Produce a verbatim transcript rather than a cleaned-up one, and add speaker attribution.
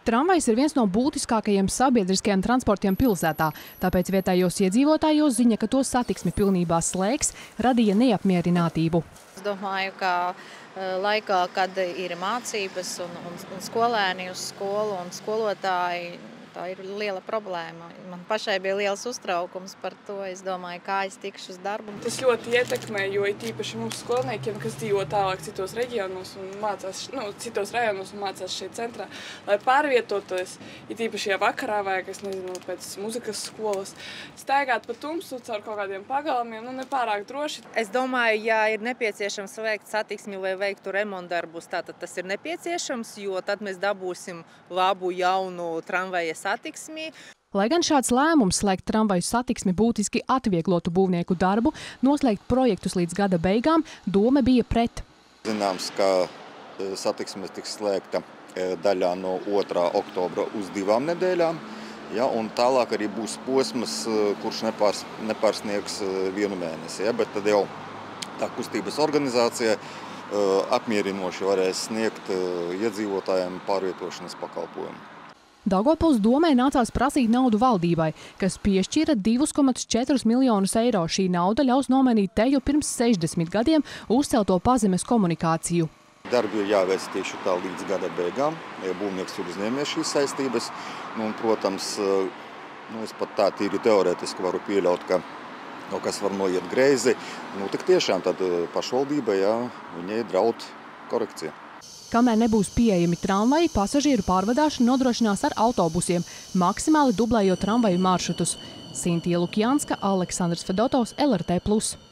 Speaker 1: Tramvajs ir viens no būtiskākajiem sabiedriskajiem transportiem pilsētā, tāpēc vietējos iedzīvotājos ziņa, ka to satiksmi pilnībā slēgs, radīja neapmierinātību.
Speaker 2: Es domāju, ka laikā, kad ir mācības un, un, un skolēni uz skolu un skolotāji, tā ir liela problēma. Man pašai bija liels uztraukums par to. Es domāju, kā es tikšu uz darbu.
Speaker 3: Tas ļoti ietekmē, jo it īpaši mums skolniekiem, kas dzīvo tālāk citos reģionos un mācās, nu, citos rajonos un mācās šeit centrā, lai pārvietotos, it īpaši jau vakarā vai, es nezinu, pēc muzikas skolas, staigāt pa tumsu caur kaut kādiem pagalmiem, nu, nepārāk droši.
Speaker 2: Es domāju, ja ir nepieciešams veikt satiksmi vai veiktu remontdarbus, tātad tas ir nepieciešams, jo tad mēs dabūsim labu jaunu tramvaja satiksmi.
Speaker 1: Lai gan šāds lēmums slēgt tramvaju satiksmi būtiski atvieglotu būvnieku darbu, noslēgt projektus līdz gada beigām, doma bija pret.
Speaker 4: Zināms, ka satiksme tiks slēgta daļā no otrā oktobra uz divām nedēļām, ja, un tālāk arī būs posms, kurš nepārs, nepārsniegs vienu mēnesi, ja, bet tad jau tā kustības organizācija apmierinoši varēs sniegt iedzīvotājiem pārvietošanas pakalpojumu.
Speaker 1: Daugavpils domē nācās prasīt naudu valdībai, kas piešķīra divus komats četrus miljonus eiro. Šī nauda ļaus nomainīt te jau pirms sešdesmit gadiem uzcelto pazemes komunikāciju.
Speaker 4: Darbi ir jāveic tieši tā līdz gada beigām, ja būvnieks ir uzņēmies šīs saistības. Nu, un, protams, nu, es pat tā tīri teorētiski varu pieļaut, ka kaut kas var noiet greizi. Nu, tik tiešām tad pašvaldība, ja, viņai draud korekcija.
Speaker 1: Kamēr nebūs pieejami tramvaji, pasažieru pārvadāšanu nodrošinās ar autobusiem, maksimāli dublējot tramvaju maršrutus. Sintīja Lukjanska, Aleksandrs Fedotovs, L R T plus.